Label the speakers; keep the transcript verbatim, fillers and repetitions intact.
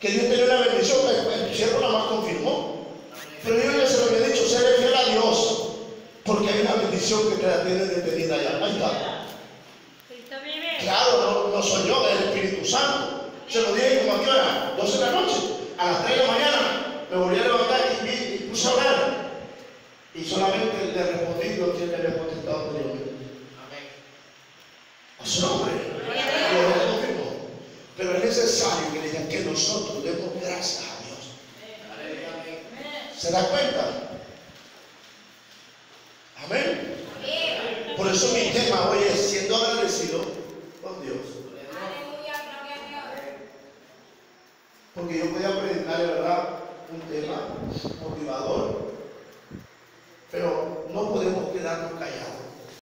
Speaker 1: que Dios tenía una bendición, el siervo nada más confirmó. Pero yo ya se lo había dicho, ser fiel a Dios, porque hay una bendición que te la tiene detenida allá. Ahí está. Claro, no, no soy yo, es el Espíritu Santo. Se lo dije como a qué hora, doce de la noche, a las tres de la mañana, me volví a levantar y, vi, y puse a orar. Y solamente le respondí lo que él le había contestado anteriormente. A su nombre. Pero es necesario que le digan que nosotros demos gracias a Dios. ¿Se da cuenta? Amén. Por eso mi tema hoy es siendo agradecido con Dios. Porque yo podía predicar, de verdad, un tema motivador, pero no podemos quedarnos callados.